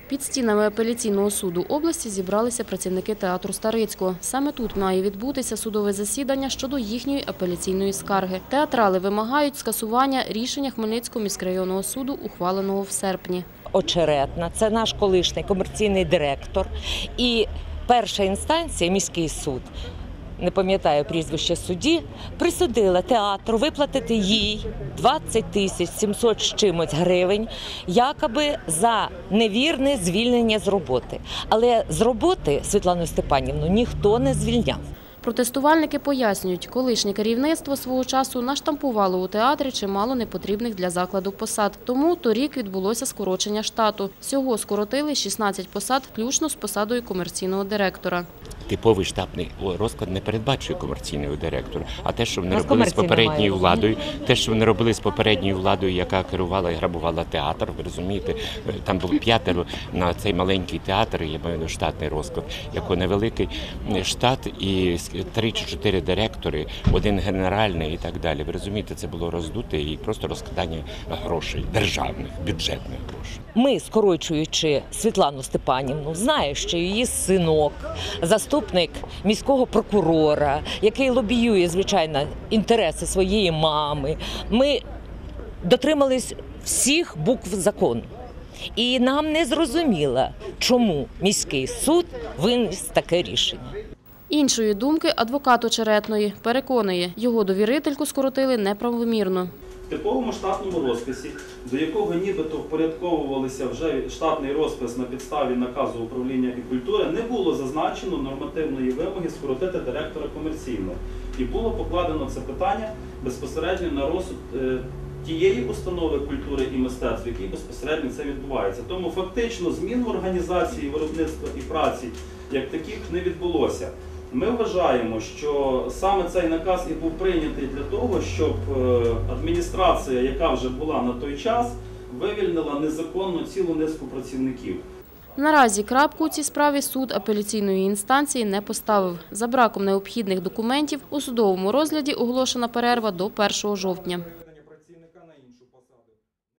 Під стінами апеляційного суду області зібралися працівники театру Старицького. Саме тут має відбутися судове засідання щодо їхньої апеляційної скарги. Театрали вимагають скасування рішення Хмельницького міськрайонного суду, ухваленого в серпні. Очеретна, це наш колишній комерційний директор. І перша інстанція, міський суд, не пам'ятаю прізвище судді, присудила театру виплатити їй 20 700 з чимось гривень, якоби за невірне звільнення з роботи. Але з роботи Світлану Степанівну ніхто не звільняв. Протестувальники пояснюють, колишнє керівництво свого часу наштампувало у театрі чимало непотрібних для закладу посад. Тому торік відбулося скорочення штату. Всього скоротили 16 посад, включно з посадою комерційного директора. Типовий штатний розклад не передбачує комерційного директора, а те, що вони робили з попередньою владою, яка керувала і грабувала театр, ви розумієте, там було 5 на цей маленький театр, я маю на штатний розклад, який невеликий штат і 3 чи 4 директори, 1 генеральний і так далі. Ви розумієте, це було роздуте і просто розкладання грошей, державних, бюджетних грошей. Ми, скорочуючи Світлану Степанівну, знає, що її синок, заступник міського прокурора, який лобіює, звичайно, інтереси своєї мами, ми дотримались всіх букв закону. І нам не зрозуміло, чому міський суд виніс таке рішення. Іншої думки адвокат Очеретної переконує, його довірительку скоротили неправомірно. В типовому штатному розписі, до якого нібито впорядковувалися вже штатний розпис на підставі наказу управління і культури, не було зазначено нормативної вимоги скоротити директора комерційного. І було покладено це питання безпосередньо на розсуд тієї установи культури і мистецтва, в якій безпосередньо це відбувається. Тому фактично змін в організації виробництва і праці як таких не відбулося. Ми вважаємо, що саме цей наказ і був прийнятий для того, щоб адміністрація, яка вже була на той час, вивільнила незаконно цілу низку працівників. Наразі крапку у цій справі суд апеляційної інстанції не поставив. За браком необхідних документів у судовому розгляді оголошена перерва до 1 жовтня.